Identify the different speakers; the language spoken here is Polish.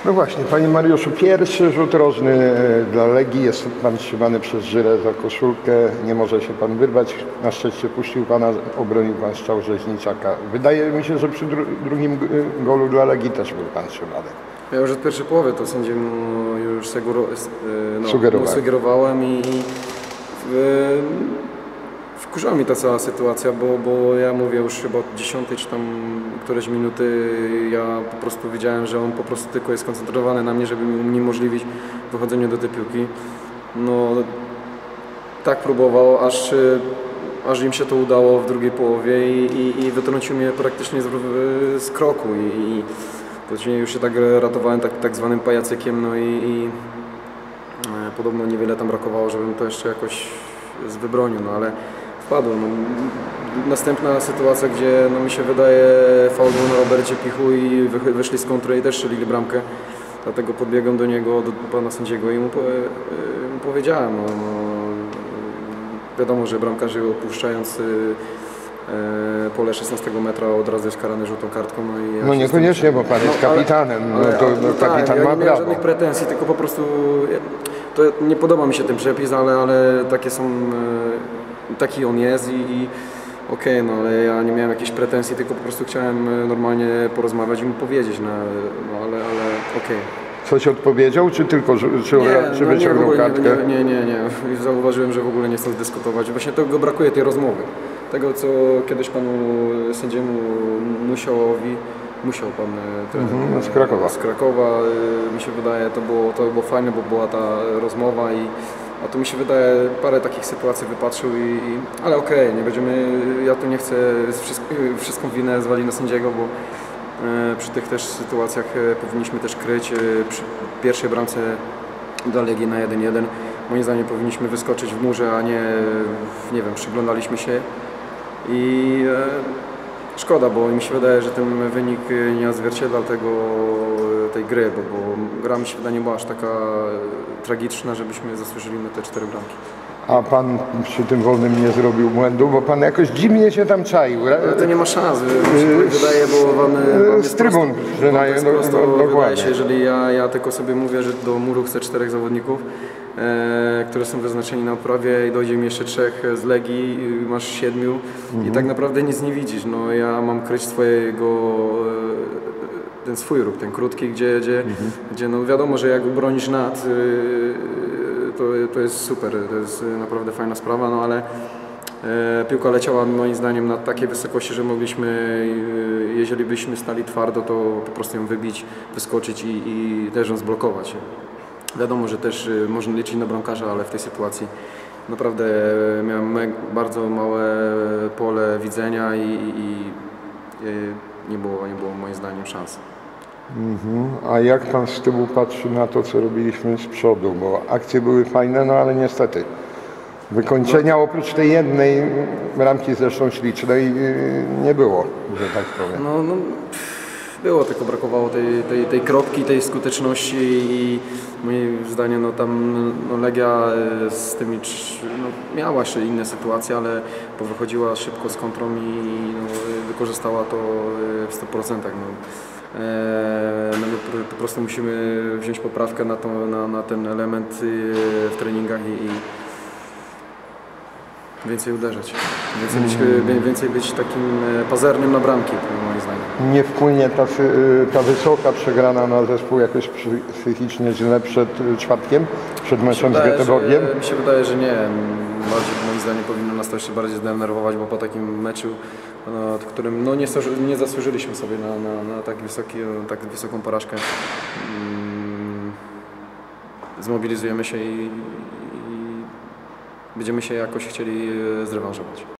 Speaker 1: No właśnie, panie Mariuszu, pierwszy rzut rożny dla Legii. Jest pan trzymany przez Żyrę za koszulkę. Nie może się pan wyrwać. Na szczęście puścił pana, obronił pan strzał Rzeźniczaka. Wydaje mi się, że przy drugim golu dla Legii też był pan trzymany.
Speaker 2: Ja już od pierwszej połowy to sędziemu już
Speaker 1: Sugerowałem.
Speaker 2: i wkurzyła mi ta cała sytuacja, bo ja mówię już chyba od 10 czy tam któreś minuty ja po prostu widziałem, że on po prostu tylko jest skoncentrowany na mnie, żeby mi uniemożliwić wychodzenie do tej piłki. No tak próbował, aż im się to udało w drugiej połowie i wytrącił mnie praktycznie z kroku i później już się tak ratowałem tak zwanym pajacykiem, no i podobno niewiele tam brakowało, żebym to jeszcze jakoś wybronił, no ale wpadłem. No. Następna sytuacja, gdzie no, mi się wydaje faul był na Robercie Pichu i wyszli z kontry i też strzelili bramkę. Dlatego podbiegłem do niego, do pana sędziego i mu powiedziałem. No, wiadomo, że bramkarze opuszczając pole 16 metra od razu jest karany żółtą kartką. No, i ja
Speaker 1: no niekoniecznie, bo pan jest kapitanem, kapitan
Speaker 2: ja
Speaker 1: ma
Speaker 2: nie miałem
Speaker 1: prawo.
Speaker 2: żadnych pretensji, tylko po prostu to nie podoba mi się ten przepis, ale takie są, taki on jest i okej, no ale ja nie miałem jakichś pretensji, tylko po prostu chciałem normalnie porozmawiać i mu powiedzieć, no ale okej.
Speaker 1: Coś odpowiedział, czy tylko czy wyciągnął kartkę?
Speaker 2: Nie. Zauważyłem, że w ogóle nie chcę dyskutować. Właśnie tego brakuje, tej rozmowy. Tego, co kiedyś panu sędziemu musiał pan
Speaker 1: z
Speaker 2: Krakowa, mi się wydaje, to było fajne, bo była ta rozmowa a tu mi się wydaje, parę takich sytuacji wypatrzył ale okej, nie będziemy, ja tu nie chcę wszystką winę zwalić na sędziego, bo przy tych też sytuacjach powinniśmy też kryć. Przy pierwszej bramce dla Legii na 1-1 moim zdaniem powinniśmy wyskoczyć w murze, a nie wiem, przyglądaliśmy się i szkoda, bo mi się wydaje, że ten wynik nie odzwierciedla tej gry, bo gra mi się wydaje nie była aż taka tragiczna, żebyśmy zasłużyli na te 4 bramki.
Speaker 1: A pan przy tym wolnym nie zrobił błędu, bo pan jakoś dziwnie się tam czaił.
Speaker 2: Ale to nie ma szans, wydaje, bo pan
Speaker 1: z trybun przynajmniej.
Speaker 2: Wydaje się, jeżeli ja tylko sobie mówię, że do muru chcę 4 zawodników, które są wyznaczeni na odprawie i dojdzie mi jeszcze 3 z Legii, masz 7 i tak naprawdę nic nie widzisz. No, ja mam kryć ten swój ruch, ten krótki, gdzie no wiadomo, że jak bronisz nad, to jest super, to jest naprawdę fajna sprawa, no ale piłka leciała moim zdaniem na takiej wysokości, że mogliśmy, jeżeli byśmy stali twardo, to po prostu ją wybić, wyskoczyć i też ją zblokować. Wiadomo, że też można liczyć na bramkarza, ale w tej sytuacji naprawdę miałem bardzo małe pole widzenia i nie było moim zdaniem szans.
Speaker 1: A jak pan z tyłu patrzy na to, co robiliśmy z przodu? Bo akcje były fajne, no ale niestety wykończenia oprócz tej jednej bramki zresztą ślicznej nie było, że tak powiem.
Speaker 2: No, było, tylko brakowało tej kropki, tej skuteczności i moim zdaniem no, tam Legia z tymi miała jeszcze inne sytuacje, ale wychodziła szybko z kontrą i wykorzystała to w 100%. My po prostu musimy wziąć poprawkę na ten element w treningach i więcej uderzać, więcej być takim pazernym na bramki, moim zdaniem.
Speaker 1: Nie wpłynie ta wysoka przegrana na zespół jakoś psychicznie źle przed czwartkiem, przed meczem z Göteborgiem?
Speaker 2: Mi się wydaje, że nie. Bardziej, moim zdaniem powinno nas to jeszcze bardziej zdenerwować, bo po takim meczu, w którym nie zasłużyliśmy sobie na tak wysoką porażkę, zmobilizujemy się i będziemy się jakoś chcieli zrewanżować.